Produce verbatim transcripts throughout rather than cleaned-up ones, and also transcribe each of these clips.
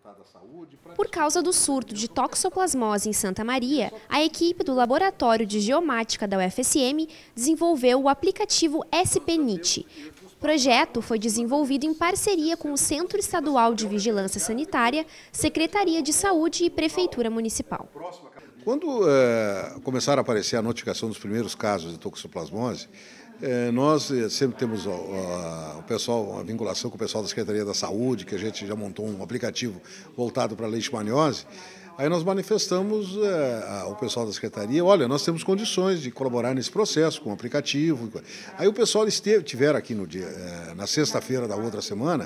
Por causa do surto de toxoplasmose em Santa Maria, a equipe do Laboratório de Geomática da U F S M desenvolveu o aplicativo S P N I T. O projeto foi desenvolvido em parceria com o Centro Estadual de Vigilância Sanitária, Secretaria de Saúde e Prefeitura Municipal. Quando é, começaram a aparecer a notificação dos primeiros casos de toxoplasmose, é, nós sempre temos ó, ó, o pessoal, a vinculação com o pessoal da Secretaria da Saúde, que a gente já montou um aplicativo voltado para a leishmaniose. Aí nós manifestamos é, ao pessoal da Secretaria, olha, nós temos condições de colaborar nesse processo com o aplicativo. Aí o pessoal esteve, tiveram aqui no dia, é, na sexta-feira da outra semana,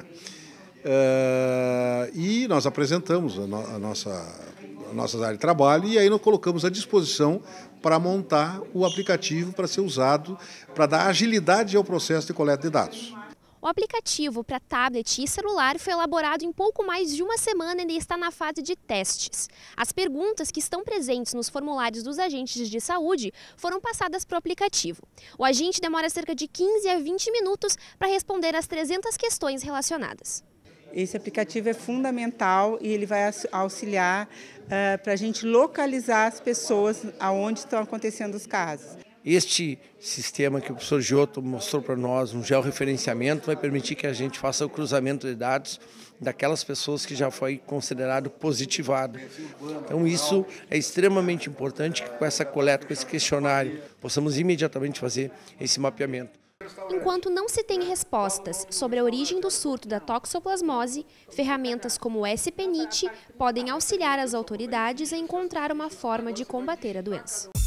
é, e nós apresentamos a, no, a nossa... nossas áreas de trabalho, e aí nós colocamos à disposição para montar o aplicativo para ser usado, para dar agilidade ao processo de coleta de dados. O aplicativo para tablet e celular foi elaborado em pouco mais de uma semana e está na fase de testes. As perguntas que estão presentes nos formulários dos agentes de saúde foram passadas para o aplicativo. O agente demora cerca de quinze a vinte minutos para responder as trezentas questões relacionadas. Esse aplicativo é fundamental e ele vai auxiliar uh, para a gente localizar as pessoas aonde estão acontecendo os casos. Este sistema que o professor Giotto mostrou para nós, um georreferenciamento, vai permitir que a gente faça o cruzamento de dados daquelas pessoas que já foi considerado positivado. Então isso é extremamente importante que com essa coleta, com esse questionário, possamos imediatamente fazer esse mapeamento. Enquanto não se tem respostas sobre a origem do surto da toxoplasmose, ferramentas como o S P N I T podem auxiliar as autoridades a encontrar uma forma de combater a doença.